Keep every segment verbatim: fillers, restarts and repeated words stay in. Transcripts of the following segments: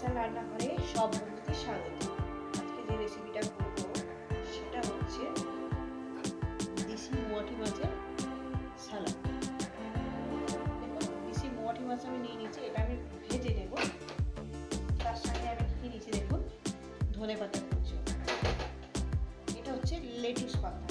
Channel রান্নাঘরে সব বন্ধুদের স্বাগত। আজকে যে রেসিপিটা করবো সেটা হচ্ছে দেশি মোয়াটি মাছের সালাদ। দেখুন, দেশি মোয়াটি মাছ আমি নিয়ে নিচ্ছি, এটা আমি ভেজে নেব। তার সাথে আমি কী নিচ্ছি দেখুন, ধনে পাতা কুচো, এটা হচ্ছে লেটুস পাতা,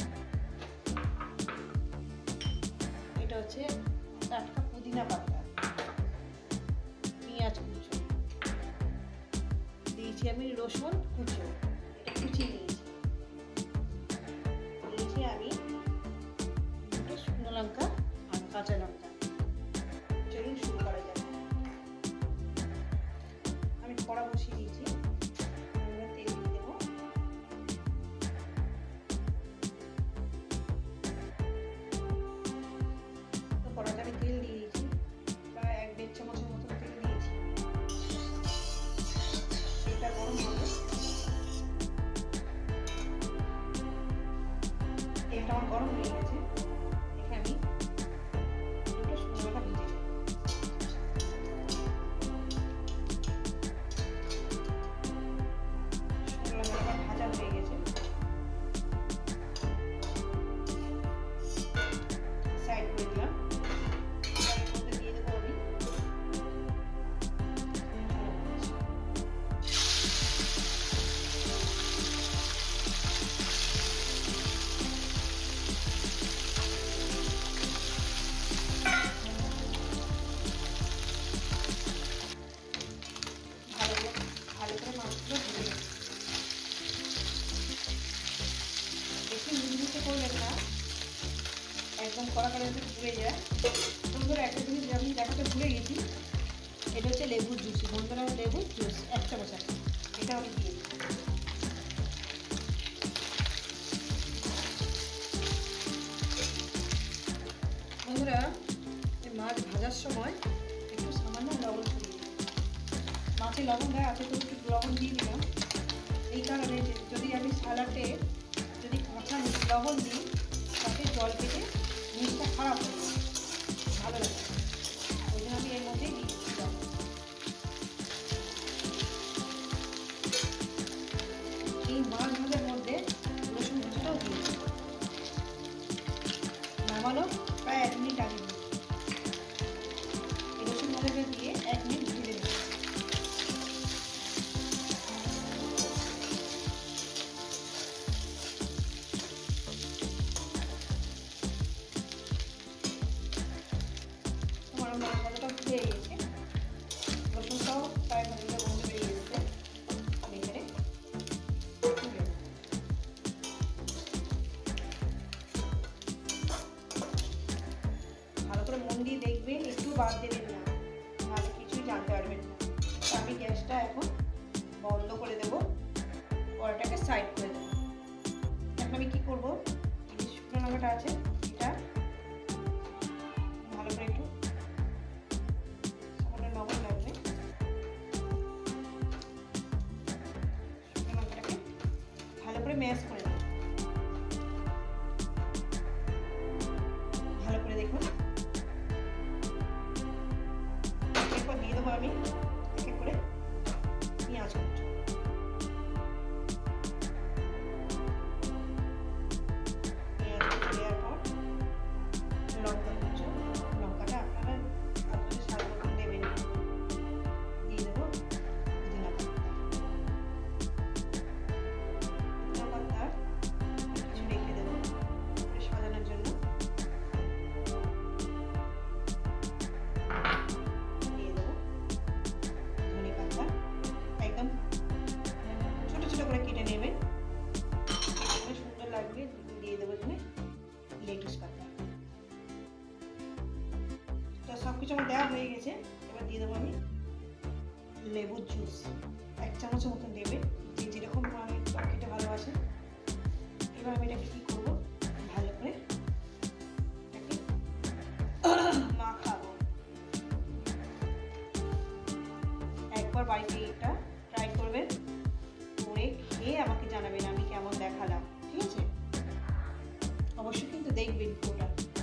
এটা হচ্ছে টাটকা পুদিনা পাতা, পেঁয়াজ কুচো দিয়েছি, আমি রসুন কুচো এটা কুচিয়ে নিয়েছি, দিয়েছি আমি দুটো শুকনো লঙ্কা আর কাঁচা লঙ্কা। চলুন শুরু করা যাবে। আমি কড়া বসিয়ে দিয়েছি, আমরা তেল দিয়ে দেবো। তো কড়াতে আমি তেল দিয়ে দিয়েছি, প্রায় এক দেড় চামচের মতো তেল দিয়েছি। তেলটা গরম হবে, তেলটা আমার গরম হয়ে গেছে। এখানে আমি দুটো শুকনো লঙ্কা ভেজে নেব। শুকনো লঙ্কাটা ভাজা হয়ে গেছে, সাইড করে দিলাম। তার মধ্যে দিয়ে দেবো আমি ভালো করে মাছগুলো ভেজে নেব। বেশি মিটমিটে করবেন না, একদম কড়া কড়া যদি পুড়ে যায়। বন্ধুরা, একটা জিনিস আমি দেখাতে ভুলে গেছি, এটা হচ্ছে লেবুর জুস। বন্ধুরা, লেবুর জুস এক চামচ আছে, এটা আমি দিয়ে দিই। বন্ধুরা, এই মাছ ভাজার সময় একটু সামান্য লবণ ছড়িয়ে দিই। মাছে লবণ দেয় আছে, তো একটু লবণ দিয়ে দিলাম। এই কারণে যদি আমি সালাডে যদি কাঁচা লবণ দিই, তাতে জল কেটে জিনিসটা খারাপ হয়ে যায়, ভালো লাগে। ওই জন্য আমি এর মধ্যেই দিয়ে দিচ্ছি লবণ। এই মাছ ভাজার মধ্যে রসুন কুচিটাও দিয়ে দিই। নামানো প্রায় এক মিনিট আগে দিই। এই রসুন ভাজাটা দিয়ে এক মিনিট ভেজে নেব। তোমার ভাজাটা হয়ে গেছে, রসুনটাও প্রায় ভাজাটা বন্ধ হয়ে গেছে। আমি এখানে ভালো করে মন দিয়ে দেখবেন, একটু বাদ দেবেন না, নাহলে কিছুই জানতে পারবেন না। আমি গ্যাসটা এখন বন্ধ করে দেবো, কড়াটাকে সাইড করে দেবো। এখন আমি কী করবো, শুকনো লঙ্কাটা আছে, এটা ভালো করে একটু সামান্য লবণ লাগবে, শুকনো লঙ্কাটাকে ভালো করে ম্যাশ করে দেবো। ভালো করে দেখুন, এরপর দিয়ে দেবো আমি এক এক করে পেঁয়াজ কুচো। পেঁয়াজ কুচো দেওয়ার পর লঙ্কা কুচো, লঙ্কাটা আপনারা আপনাদের স্বাদ মতন দেবেন। দিয়ে দেবো পুদিনা পাতা। পুদিনা পাতা কিছু রেখে দেবো সাজানোর জন্য। দিয়ে দেবো ধনে পাতা, একদম ছোট ছোট করে কেটে নেবেন, সুন্দর লাগবে। দিয়ে দেবো এখানে লেটুস পাতা। তো সব কিছু আমার দেওয়া হয়ে গেছে। এবার দিয়ে দেবো আমি লেবুর জুস, এক চামচের মতন দেবে, যে যেরকম আমি টক খেতে ভালোবাসে। এবার আমি এটাকে কী করবো, ভালো করে এটাকে মাখাবো। একবার বাড়িতে এটা ট্রাই করবেন, করে খেয়ে আমাকে জানাবেন আমি কেমন দেখালাম, ঠিক আছে? অবশ্যই কিন্তু দেখবেন পুরোটা।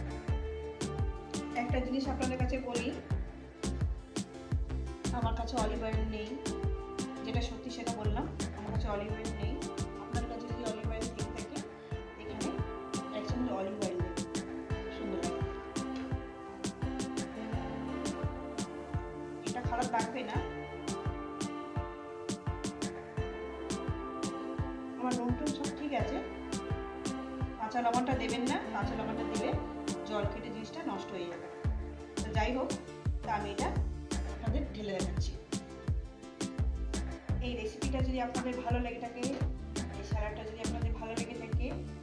একটা জিনিস আপনাদের কাছে বলি, আমার কাছে অলিভ অয়েল নেই, যেটা সত্যি সেটা বললাম, আমার কাছে অলিভ অয়েল নেই। আপনার কাছে যদি অলিভ অয়েল থেকে থাকে এখানে এক চামচ অলিভ অয়েল দেবেন, সুন্দর লাগে। এটা খারাপ লাগবে না। আমার নুন টুন সব ঠিক আছে। কাঁচা লবণটা দেবেন না, কাঁচা লবণটা দিলে জল কেটে জিনিসটা নষ্ট হয়ে যাবে। তো যাই হোক, তা আমি এটা আপনাদের ঢেলে দেখাচ্ছি। এই রেসিপিটা যদি আপনাদের ভালো লেগে থাকে, এই স্যালাডটা যদি আপনাদের ভালো লেগে থাকে